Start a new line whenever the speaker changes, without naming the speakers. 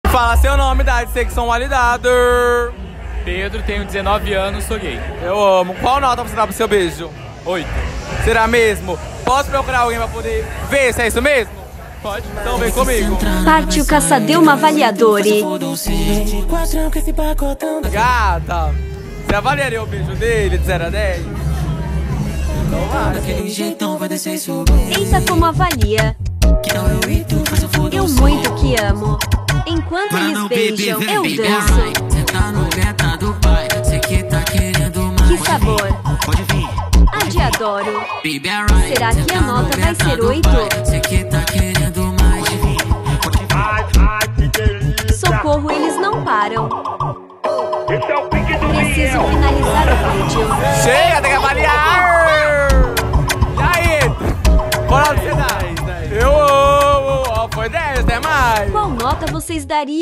Fala seu nome, idade, sexualidade.
Pedro, tenho 19 anos, sou gay.
Eu amo. Qual nota você dá pro seu beijo?
8.
Será mesmo? Posso procurar alguém pra poder ver se é isso mesmo?
Pode.
Então vem comigo.
Parte o Caçadeu Avaliadore.
Gata, você avaliaria o beijo dele de 0 a 10? Então vai.
Eita como avalia. Eu muito que amo. Enquanto eles beijam, eu danço. Que sabor. Adoro. Será que a nota vai ser 8? Socorro, eles não param. Preciso finalizar o vídeo.
Chega, tem que avaliar! E aí? Qual nota você dá? Eu amo! Foi 10, até mais!
Qual nota vocês dariam?